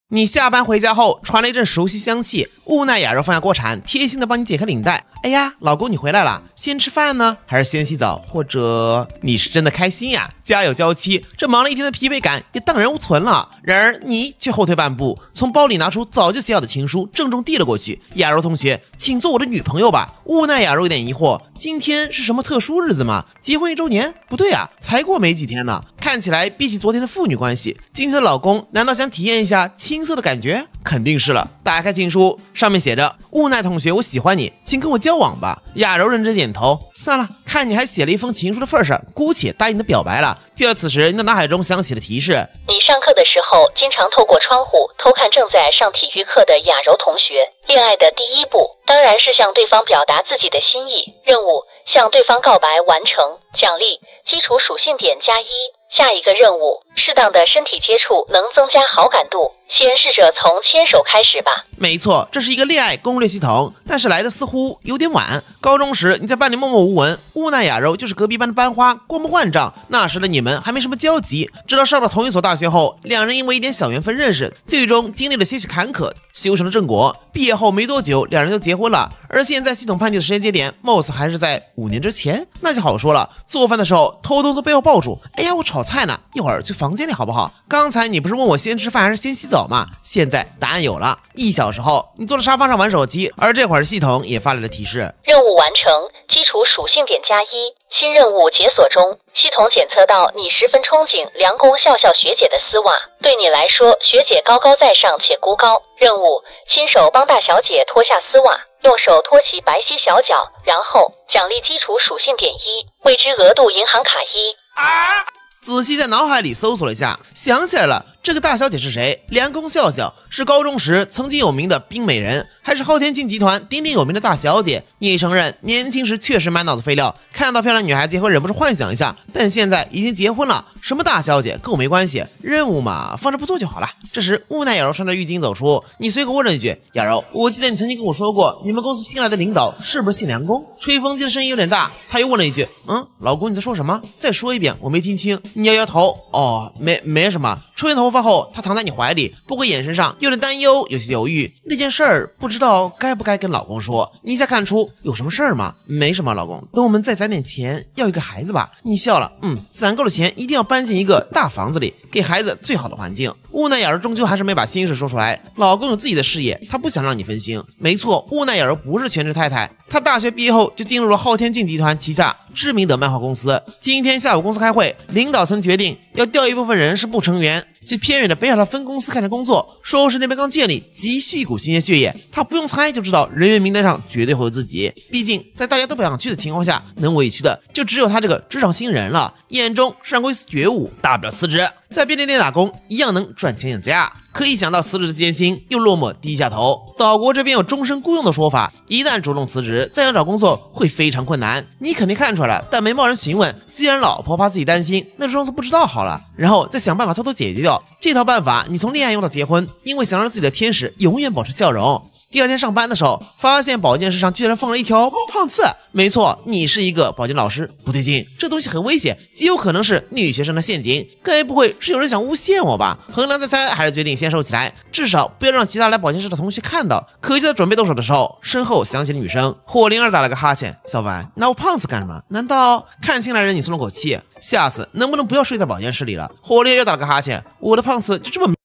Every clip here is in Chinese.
你下班回家后，传来一阵熟悉香气，无奈雅柔放下锅铲，贴心的帮你解开领带。哎呀，老公你回来了，先吃饭呢，还是先洗澡？或者你是真的开心呀？家有娇妻，这忙了一天的疲惫感也荡然无存了。然而你却后退半步，从包里拿出早就写好的情书，郑重递了过去。雅柔同学，请做我的女朋友吧。无奈雅柔有点疑惑，今天是什么特殊日子吗？结婚1周年？不对啊，才过没几天呢。看起来比起昨天的父女关系，今天的老公难道想体验一下青涩的感觉？肯定是了。打开情书，上面写着：无奈同学，我喜欢你，请跟我交往吧。雅柔认真点头，算了，看你还写了一封情书的份上，姑且答应你的表白了。就在此时，你的脑海中响起了提示： 你上课的时候经常透过窗户偷看正在上体育课的雅柔同学。恋爱的第一步当然是向对方表达自己的心意。任务：向对方告白完成。奖励：基础属性点+1。下一个任务：适当的身体接触能增加好感度，先试着从牵手开始吧。 没错，这是一个恋爱攻略系统，但是来的似乎有点晚。高中时你在班里默默无闻，无奈雅柔就是隔壁班的班花，过目万丈。那时的你们还没什么交集，直到上了同一所大学后，两人因为一点小缘分认识，最终经历了些许坎坷，修成了正果。毕业后没多久，两人就结婚了。而现在系统判定的时间节点，貌似还是在5年之前。那就好说了，做饭的时候偷偷从背后抱住，哎呀，我炒菜呢，一会儿去房间里好不好？刚才你不是问我先吃饭还是先洗澡吗？现在答案有了。1小时后，你坐在沙发上玩手机，而这会儿系统也发来了提示： 任务完成，基础属性点+1，新任务解锁中。系统检测到你十分憧憬梁公笑笑学姐的丝袜，对你来说，学姐高高在上且孤高。任务：亲手帮大小姐脱下丝袜，用手托起白皙小脚，然后奖励基础属性点1，未知额度银行卡1。 仔细在脑海里搜索了一下，想起来了，这个大小姐是谁？梁公笑笑是高中时曾经有名的冰美人，还是昊天镜集团鼎鼎有名的大小姐。你也承认年轻时确实满脑子废料，看到漂亮女孩子也会忍不住幻想一下，但现在已经结婚了，什么大小姐跟我没关系，任务嘛放着不做就好了。这时无奈雅柔穿着浴巾走出，你随口问了一句：雅柔，我记得你曾经跟我说过，你们公司新来的领导是不是姓梁公？吹风机的声音有点大，他又问了一句：老公你在说什么？再说一遍，我没听清。你摇摇头，哦，没什么。吹完头发后，他躺在你怀里，不过眼神上有点担忧，有些犹豫。那件事儿不知道该不该跟老公说。你一下看出有什么事儿吗？没什么，老公，等我们再攒点钱，要一个孩子吧。你笑了，攒够了钱，一定要搬进一个大房子里，给孩子最好的环境。无奈雅柔终究还是没把心事说出来，老公有自己的事业，他不想让你分心。没错，无奈雅柔不是全职太太，她大学毕业后就进入了昊天镜集团旗下知名的漫画公司。今天下午公司开会，领导曾决定要调一部分人事部成员去偏远的北海道分公司开展工作，说是那边刚建立，急需一股新鲜血液。他不用猜就知道人员名单上绝对会有自己，毕竟在大家都不想去的情况下，能委屈的就只有他这个职场新人了。眼中闪过一丝觉悟，大不了辞职，在便利店打工一样能赚钱养家。可一想到辞职的艰辛，又落寞低下头。岛国这边有终身雇佣的说法，一旦主动辞职，再想找工作会非常困难。你肯定看出来了，但没贸然询问。既然老婆怕自己担心，那就装作不知道好了，然后再想办法偷偷解决掉。这套办法你从恋爱用到结婚，因为想让自己的天使永远保持笑容。第二天上班的时候，发现保健室上居然放了一条胖刺。没错，你是一个保健老师，不对劲，这东西很危险，极有可能是女学生的陷阱。该不会是有人想诬陷我吧？衡量再三，还是决定先收起来，至少不要让其他来保健室的同学看到。可就在准备动手的时候，身后响起了女声。火灵儿打了个哈欠，小白，拿我胖子干什么？难道看清来人你松了口气？下次能不能不要睡在保健室里了？火灵儿又打了个哈欠，我的胖子就这么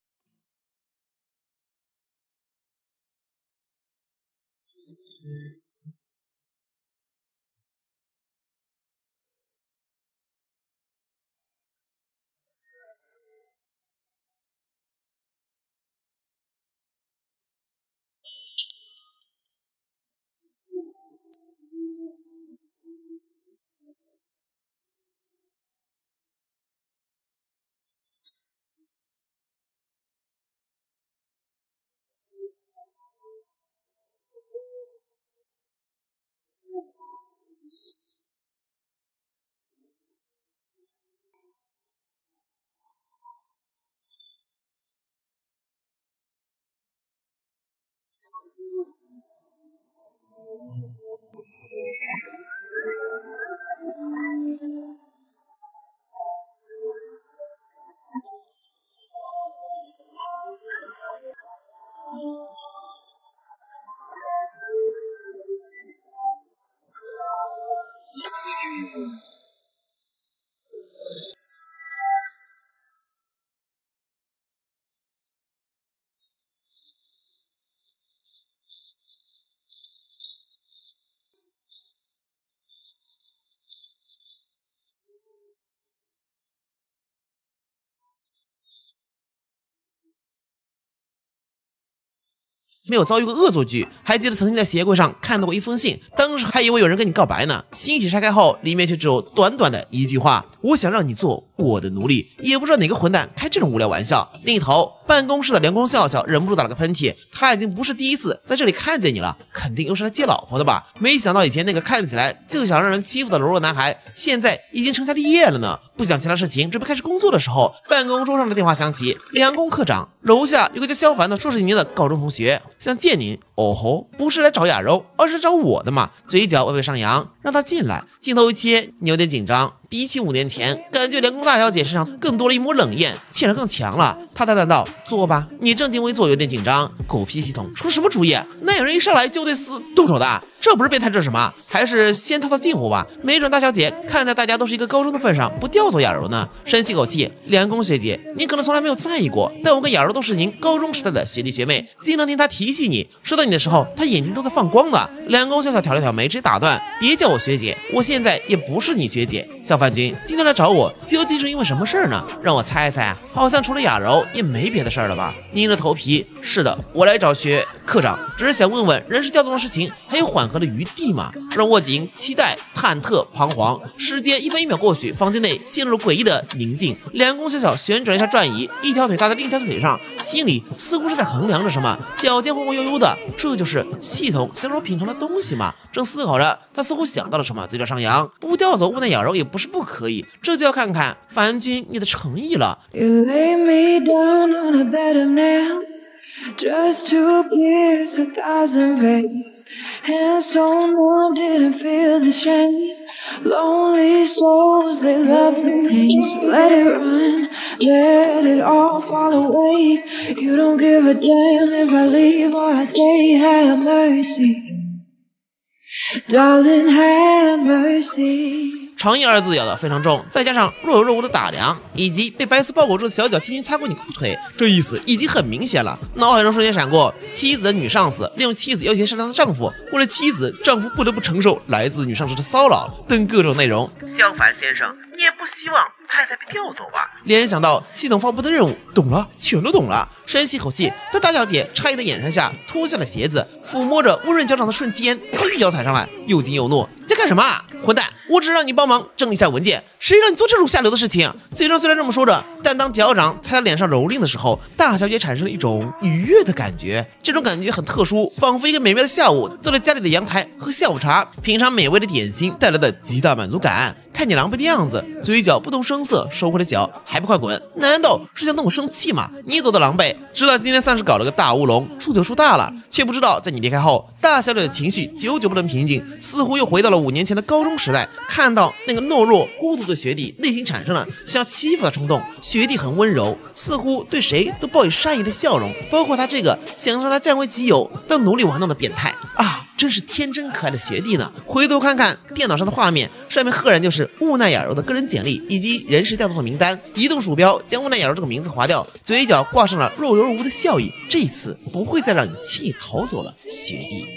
没有遭遇过恶作剧，还记得曾经在鞋柜上看到过一封信，当时还以为有人跟你告白呢。欣喜拆开后，里面却只有短短的一句话：我想让你做我的奴隶。也不知道哪个混蛋开这种无聊玩笑。另一头，办公室的梁公笑笑忍不住打了个喷嚏，他已经不是第一次在这里看见你了，肯定又是来接老婆的吧？没想到以前那个看起来就想让人欺负的柔弱男孩，现在已经成家立业了呢。不想其他事情，准备开始工作的时候，办公桌上的电话响起，梁公科长，楼下有个叫萧凡的硕士1年的高中同学想见您。哦吼，不是来找雅柔，而是来找我的嘛。嘴角微微上扬，让他进来。镜头一切，你有点紧张。比起5年前，感觉梁公大小姐身上更多了一抹冷艳，气势更强了。他淡淡道：坐吧。你正襟危坐，有点紧张。狗屁系统出了什么主意？那有人一上来就对司动手的，这不是变态，这是什么？还是先套套近乎吧。没准大小姐看在大家都是一个高中的份上，不调走雅柔呢。深吸口气，梁公学姐，您可能从来没有在意过，但我跟雅柔都是您高中时代的学弟学妹，经常听她提起你，说到你的时候，她眼睛都在放光的。梁公笑笑挑了挑眉，直接打断：别叫我学姐，我现在也不是你学姐。小范君今天来找我，究竟是因为什么事儿呢？让我猜猜，好像除了雅柔也没别的事儿了吧？拧着头皮，是的，我来找学科长，只是想问问人事调动的事情还有缓和的余地吗？让握紧期待、忐忑、彷徨。时间1分1秒过去，房间内陷入了诡异的宁静。梁公笑笑旋转一下转椅，一条腿搭在另一条腿上，心里似乎是在衡量着什么，脚尖晃晃悠悠的。这就是系统想说平衡的东西吗？正思考着，他似乎想到了什么，嘴角上扬，不调走屋内雅柔也不是不可以，这就要看看樊君你的诚意了。 You lay me down on a bed of nails, just to pierce 1,000 veins. Hands so numb, didn't feel the shame. Lonely souls, they love the pain. So let it run, let it all fall away. You don't give a damn if I leave or I stay. Have mercy, darling, have mercy. 诚意2字咬得非常重，再加上若有若无的打量，以及被白丝包裹住的小脚轻轻擦过你裤腿，这意思已经很明显了。脑海中瞬间闪过妻子的女上司利用妻子要挟善良的丈夫，为了妻子，丈夫不得不承受来自女上司的骚扰等各种内容。相反先生，你也不希望太太被调走吧？联想到系统发布的任务，懂了，全都懂了。深吸口气，在大小姐诧异的眼神下脱下了鞋子，抚摸着温润脚掌的瞬间，一脚踩上来，又惊又怒。在干什么啊，混蛋！我只是让你帮忙整理一下文件，谁让你做这种下流的事情？嘴上虽然这么说着，但当脚掌踩在脸上蹂躏的时候，大小姐产生了一种愉悦的感觉。这种感觉很特殊，仿佛一个美妙的下午，坐在家里的阳台喝下午茶，品尝美味的点心带来的极大满足感。看你狼狈的样子，嘴角不动声色，收回了脚，还不快滚？难道是想弄我生气吗？你走的狼狈，知道今天算是搞了个大乌龙，出糗出大了，却不知道在你离开后，大小姐的情绪久久不能平静，似乎又回到了5年前的高中时代。看到那个懦弱孤独的学弟，内心产生了想要欺负的冲动。学弟很温柔，似乎对谁都报以善意的笑容，包括他这个想让他占为己有当奴隶玩弄的变态啊！真是天真可爱的学弟呢。回头看看电脑上的画面，上面赫然就是乌奈雅柔的个人简历以及人事调动的名单。移动鼠标将乌奈雅柔这个名字划掉，嘴角挂上了若有若无的笑意。这次不会再让你轻易逃走了，学弟。